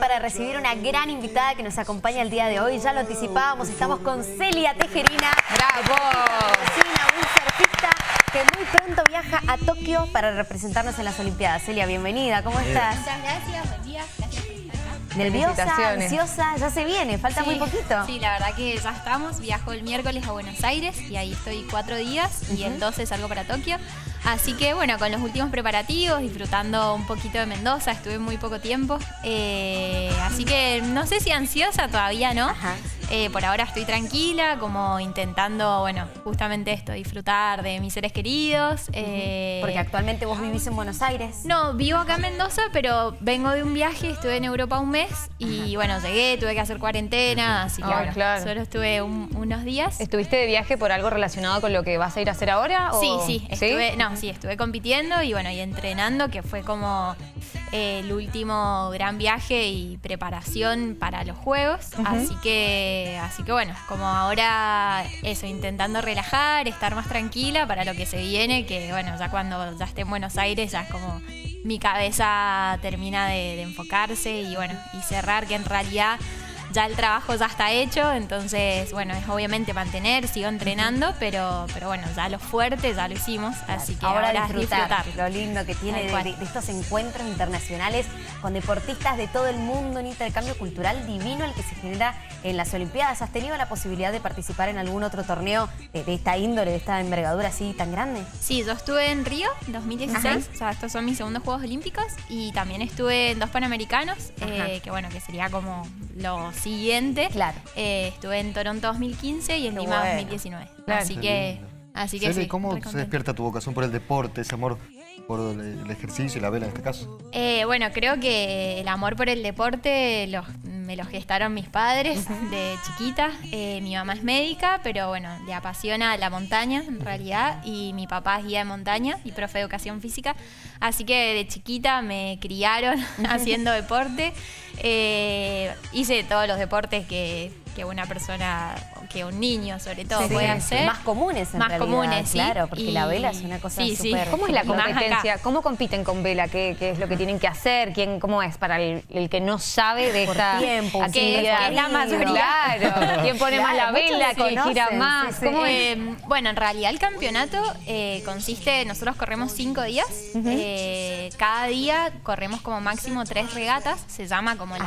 para recibir una gran invitada que nos acompaña el día de hoy. Ya lo anticipábamos, estamos con Celia Tejerina. ¡Bravo! Un surfista que muy pronto viaja a Tokio para representarnos en las Olimpiadas. Celia, bienvenida, ¿cómo estás? Muchas gracias, buen día, gracias por estar acá. ¿Nerviosa, ansiosa? Ya se viene, falta muy poquito. Sí, la verdad que ya estamos. Viajo el miércoles a Buenos Aires y ahí estoy 4 días y el 12 salgo para Tokio. Así que bueno, con los últimos preparativos, disfrutando un poquito de Mendoza, estuve muy poco tiempo. Así que no sé si ansiosa, todavía no. Por ahora estoy tranquila, como intentando, bueno, justamente esto, disfrutar de mis seres queridos. Porque actualmente vos vivís en Buenos Aires. No, vivo acá en Mendoza, pero vengo de un viaje, estuve en Europa un mes y bueno, llegué, tuve que hacer cuarentena, así que bueno, claro. Solo estuve unos días. ¿Estuviste de viaje por algo relacionado con lo que vas a ir a hacer ahora? ¿O? Sí, estuve compitiendo y bueno, y entrenando, que fue como el último gran viaje y preparación para los Juegos. Así que bueno, como ahora eso, intentando relajar, estar más tranquila para lo que se viene, que bueno, ya cuando ya esté en Buenos Aires ya es como mi cabeza termina de enfocarse y bueno, y cerrar, que en realidad ya el trabajo ya está hecho, entonces bueno, es obviamente mantener, sigo entrenando, pero bueno, ya lo fuerte ya lo hicimos, así que ahora es disfrutar. Lo lindo que tiene de estos encuentros internacionales con deportistas de todo el mundo, un intercambio cultural divino el que se genera en las Olimpiadas. ¿Has tenido la posibilidad de participar en algún otro torneo de esta índole, de esta envergadura así tan grande? Sí, yo estuve en Río 2016, o sea, estos son mis segundos Juegos Olímpicos, y también estuve en 2 Panamericanos, que bueno, que sería como lo siguiente. Claro. Estuve en Toronto 2015 y en Lima 2019. Claro. Así que Celia, sí. ¿cómo se despierta tu vocación por el deporte, ese amor por el ejercicio y la vela en este caso? Bueno, creo que el amor por el deporte me lo gestaron mis padres de chiquita. Mi mamá es médica, pero bueno, le apasiona la montaña en realidad, y mi papá es guía de montaña y profe de educación física. Así que de chiquita me criaron haciendo deporte. Hice todos los deportes que una persona, que un niño sobre todo puede hacer. Más comunes en realidad. Comunes, sí. Claro, porque la vela es una cosa súper... ¿Cómo es la Y más competencia? acá. ¿Cómo compiten con vela? ¿Qué es lo que tienen que hacer? ¿Cómo es para el que no sabe de esta tiempo, actividad? que es la mayoría. Claro. ¿Quién pone más la vela? ¿Quién gira más? Sí, sí. ¿Cómo es? Bueno, en realidad el campeonato consiste, nosotros corremos 5 días. Cada día corremos como máximo 3 regatas. Se llama como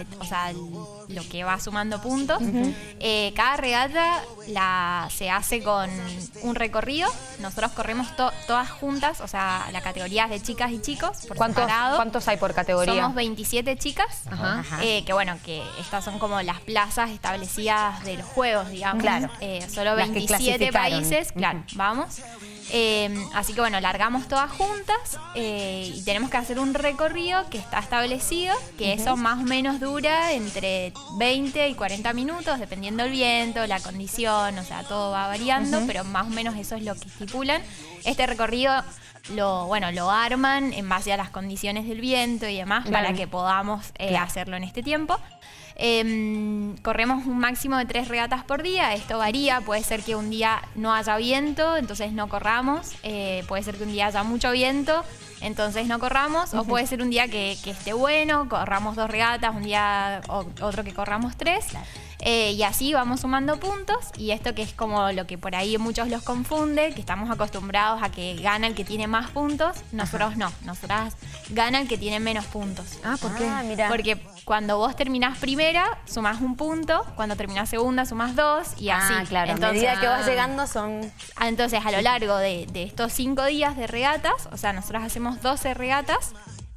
lo que va sumando puntos. Cada regata se hace con un recorrido. Nosotros corremos todas juntas, o sea, la categoría es de chicas y chicos por separado. ¿Cuántos hay por categoría? Somos 27 chicas, que bueno, que estas son como las plazas establecidas de los Juegos, digamos. Claro. Solo 27 países, claro, vamos. Así que bueno, largamos todas juntas y tenemos que hacer un recorrido que está establecido, que eso más o menos dura entre 20 y 40 minutos, dependiendo del viento, la condición, o sea, todo va variando, pero más o menos eso es lo que estipulan. Este recorrido lo arman en base a las condiciones del viento y demás, para que podamos hacerlo en este tiempo. Corremos un máximo de 3 regatas por día. Esto varía, puede ser que un día no haya viento, entonces no corramos. Puede ser que un día haya mucho viento, entonces no corramos. O puede ser un día que esté bueno, corramos 2 regatas, un día otro que corramos 3. Y así vamos sumando puntos, y esto que es como lo que por ahí muchos los confunde, que estamos acostumbrados a que gana el que tiene más puntos. Nosotros no, nosotras gana el que tiene menos puntos. ¿Por qué? Mira. Porque cuando vos terminás primera, sumás 1 punto, cuando terminás segunda, sumás 2, y así. Claro, Entonces, a medida que vas llegando son... Entonces, a lo largo de estos 5 días de regatas, o sea, nosotros hacemos 12 regatas,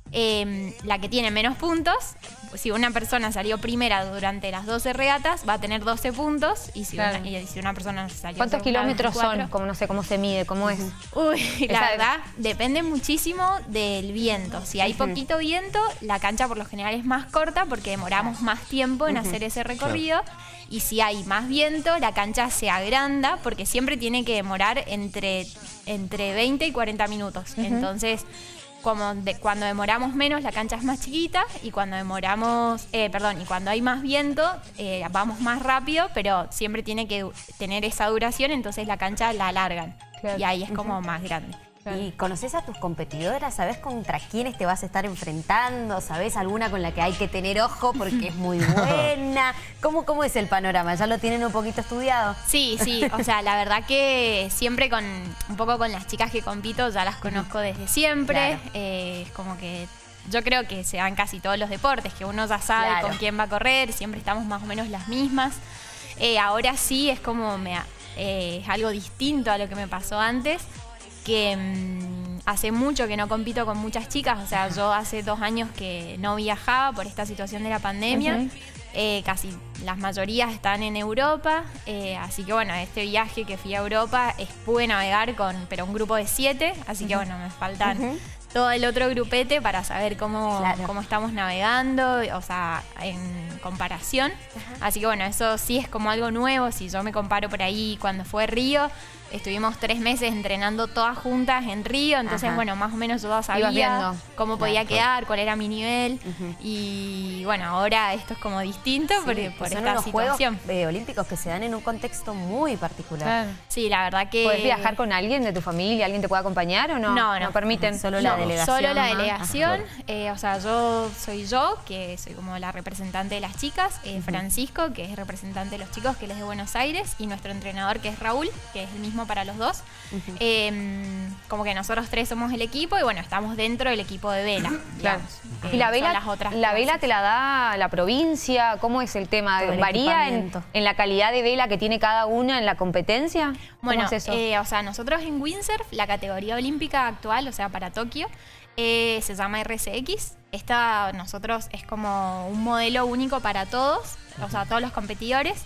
la que tiene menos puntos, si una persona salió primera durante las 12 regatas, va a tener 12 puntos, y si una persona salió ¿Cuántos segunda, kilómetros 24, son? Como no sé cómo se mide, cómo es. La verdad, depende muchísimo del viento. Si hay poquito viento, la cancha por lo general es más corta porque demoramos más tiempo en hacer ese recorrido. Y si hay más viento, la cancha se agranda porque siempre tiene que demorar entre 20 y 40 minutos. Entonces, cuando demoramos menos, la cancha es más chiquita, y cuando y cuando hay más viento, vamos más rápido, pero siempre tiene que tener esa duración, entonces la cancha la alargan. Claro. Y ahí es como más grande. ¿Y conoces a tus competidoras? ¿Sabés contra quiénes te vas a estar enfrentando? ¿Sabés alguna con la que hay que tener ojo porque es muy buena? ¿Cómo es el panorama? ¿Ya lo tienen un poquito estudiado? Sí, o sea, la verdad que siempre un poco con las chicas que compito ya las conozco desde siempre. Claro. Es como que yo creo que se dan casi todos los deportes, que uno ya sabe con quién va a correr, siempre estamos más o menos las mismas. Ahora sí es como es algo distinto a lo que me pasó antes, que hace mucho que no compito con muchas chicas, o sea, yo hace 2 años que no viajaba por esta situación de la pandemia. Casi las mayorías están en Europa, así que bueno, este viaje que fui a Europa pude navegar pero un grupo de 7, así que bueno, me faltan todo el otro grupete para saber cómo estamos navegando, o sea, en comparación. Así que bueno, eso sí es como algo nuevo. Si yo me comparo por ahí cuando fue Río, estuvimos 3 meses entrenando todas juntas en Río, entonces bueno, más o menos yo sabía cómo podía quedar, cuál era mi nivel. Y bueno, ahora esto es como distinto por esta situación. Juegos olímpicos que se dan en un contexto muy particular. Sí, la verdad que... ¿Puedes viajar con alguien de tu familia? ¿Alguien te puede acompañar o no? No permiten. Solo la delegación. Solo la delegación. O sea, soy yo, que soy como la representante de las chicas, Francisco, que es representante de los chicos, que él es de Buenos Aires, y nuestro entrenador, que es Raúl, que es el mismo para los dos. Como que nosotros 3 somos el equipo y bueno, estamos dentro del equipo de vela. Claro. ¿Y la vela te la da la provincia? ¿Cómo es el tema? ¿Varía en la calidad de vela que tiene cada una en la competencia? Bueno, ¿cómo es eso? O sea, nosotros en windsurf, la categoría olímpica actual, o sea, para Tokio, se llama RCX. Esta nosotros es como un modelo único para todos, o sea, todos los competidores.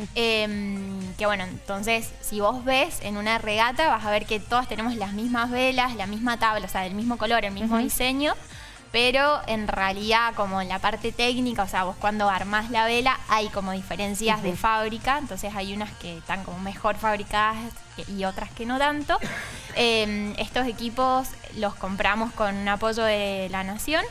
Que bueno, entonces, si vos ves en una regata, vas a ver que todos tenemos las mismas velas, la misma tabla, o sea, el mismo color, el mismo diseño. Pero en realidad, como en la parte técnica, o sea, vos cuando armás la vela hay como diferencias de fábrica, entonces hay unas que están como mejor fabricadas y otras que no tanto. Estos equipos los compramos con un apoyo de la Nación,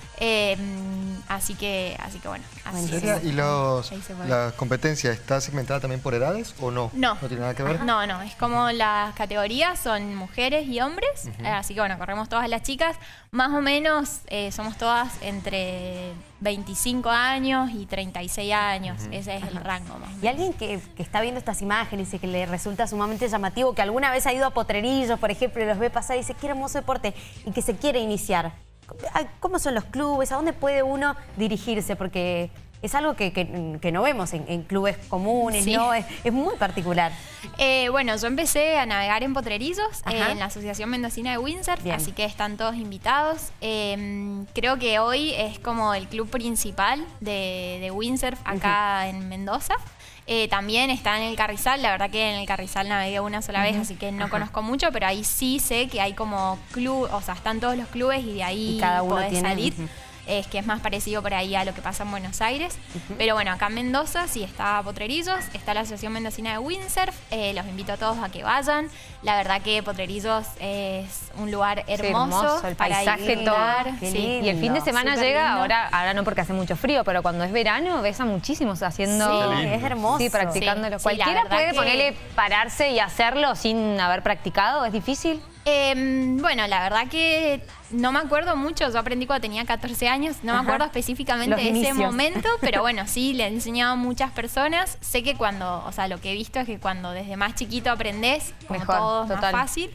así que bueno. ¿Y la competencia está segmentada también por edades o no? No. ¿No tiene nada que ver? No, es como las categorías son mujeres y hombres, así que bueno, corremos todas las chicas, más o menos somos todas entre 25 años y 36 años, ese es el rango más. Y alguien que está viendo estas imágenes y que le resulta sumamente llamativo, que alguna vez ha ido a Potrerillos, por ejemplo, y los ve pasar y dice, qué hermoso deporte, y que se quiere iniciar. ¿Cómo son los clubes? ¿A dónde puede uno dirigirse? Porque es algo que no vemos en clubes comunes, ¿no? Es muy particular. Bueno, yo empecé a navegar en Potrerillos, en la Asociación Mendocina de Windsurf, así que están todos invitados. Creo que hoy es como el club principal de Windsurf acá en Mendoza. También está en el Carrizal, la verdad que en el Carrizal navegué una sola vez, así que no conozco mucho, pero ahí sí sé que hay como club, o sea, están todos los clubes y de ahí cada uno podés tiene, salir. Es que es más parecido por ahí a lo que pasa en Buenos Aires. Pero bueno, acá en Mendoza sí está Potrerillos, está la Asociación Mendocina de Windsurf. Los invito a todos a que vayan. La verdad que Potrerillos es un lugar hermoso, el para paisaje ir, todo. Sí. Y el fin de semana llega, ahora no porque hace mucho frío, pero cuando es verano ves a muchísimos haciendo... Sí, es hermoso. Sí, practicándolo. Sí, ¿Cualquiera puede que... ponerle pararse y hacerlo sin haber practicado? ¿Es difícil? Bueno, la verdad que no me acuerdo mucho, yo aprendí cuando tenía 14 años, no me acuerdo específicamente de ese momento, pero bueno, sí, le he enseñado a muchas personas. Sé que o sea, lo que he visto es que cuando desde más chiquito aprendés, como mejor, todo es total. más fácil.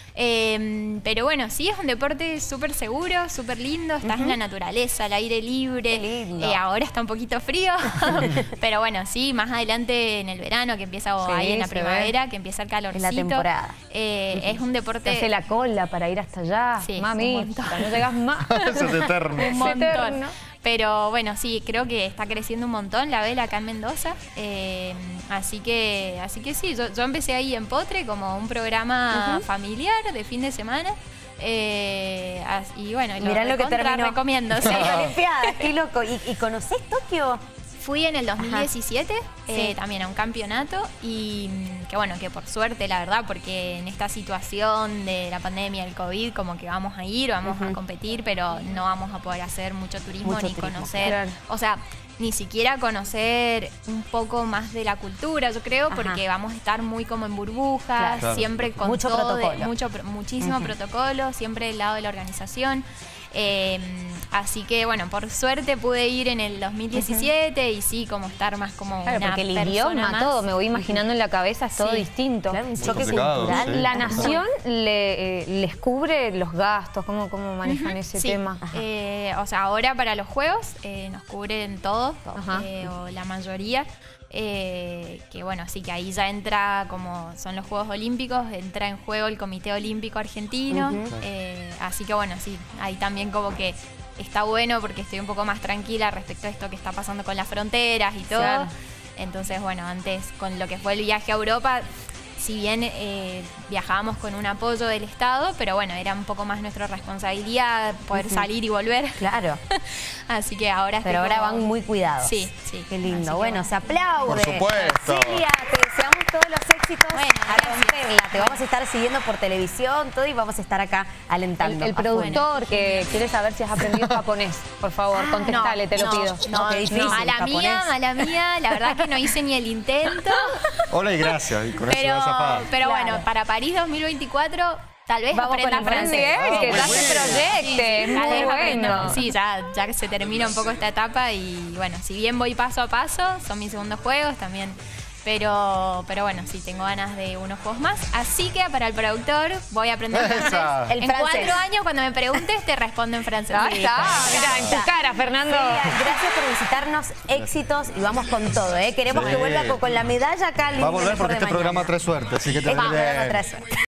Pero bueno, sí, es un deporte súper seguro, súper lindo, estás en la naturaleza, al aire libre. Qué lindo. Ahora está un poquito frío, pero bueno, sí, más adelante en el verano, que empieza ahí en la primavera, que empieza el calorcito. Es la temporada. Es un deporte... Te hace la cola para ir hasta allá. Sí, mami, un montón. no llegas más. Eso es eterno. Un Es montón. eterno. Pero bueno, sí, creo que está creciendo un montón la vela acá en Mendoza. Así que sí, yo empecé ahí en Potre como un programa familiar de fin de semana. Y bueno, Mirá lo que terminó. recomiendo. Sí. Olimpiadas, qué loco. ¿Y conocés Tokio? Fui en el 2017 Sí. también a un campeonato y que bueno, que por suerte la verdad, porque en esta situación de la pandemia, el COVID, como que vamos a ir, vamos a competir, pero no vamos a poder hacer mucho turismo ni conocer. Claro. O sea, ni siquiera conocer un poco más de la cultura, yo creo, porque vamos a estar muy como en burbujas, Claro. siempre con Mucho todo, protocolo. muchísimo protocolo, siempre del lado de la organización. Así que bueno, por suerte pude ir en el 2017 y sí, como estar más como Claro, una porque el persona idioma, más. todo, me voy imaginando en la cabeza, es todo Sí. distinto. Claro, un choque complicado, cultural. sí. ¿La nación les cubre los gastos? ¿Cómo manejan ese Sí. tema? O sea, ahora para los juegos nos cubren todo, Ajá. o la mayoría. Que bueno, sí que ahí ya entra, como son los Juegos Olímpicos, entra en juego el Comité Olímpico Argentino. Así que bueno, sí, ahí también como que está bueno porque estoy un poco más tranquila respecto a esto que está pasando con las fronteras y todo. Claro. Entonces, bueno, antes con lo que fue el viaje a Europa, si bien viajábamos con un apoyo del Estado, pero bueno, era un poco más nuestra responsabilidad poder salir y volver. Claro, Así que ahora pero ahora van muy cuidados. Sí, sí. Qué Así lindo. que Bueno, se aplaude. Por supuesto. Celia, te deseamos todos los éxitos Bueno, a gracias. romperla. Te vamos a estar siguiendo por televisión, todo, y vamos a estar acá alentando. El productor que quiere saber si has aprendido japonés, por favor, contestale, te lo pido. No, qué difícil, mala mía, la verdad que no hice ni el intento. Hola y gracias. Y con eso Pero, vas a zafar. pero Claro. bueno, para París 2024 tal vez Vamos aprenda con el francés. Miguel, que muy ya se bien. proyecte, es Tal muy vez aprenda. bueno. Sí, ya que se termina un poco esta etapa y bueno, si bien voy paso a paso, son mis segundos juegos también. Pero bueno, sí, tengo ganas de unos juegos más. Así que para el productor voy a aprender Esa. francés. El En francés. 4 años, cuando me preguntes, te respondo en francés. Ahí está, mira, en tu cara, Fernando. Celia, gracias por visitarnos, éxitos, y vamos con todo, ¿eh? Queremos Sí. que vuelva con la medalla acá. Va a volver porque este programa trae suerte, así que te Este va a ir programa bien. trae suerte.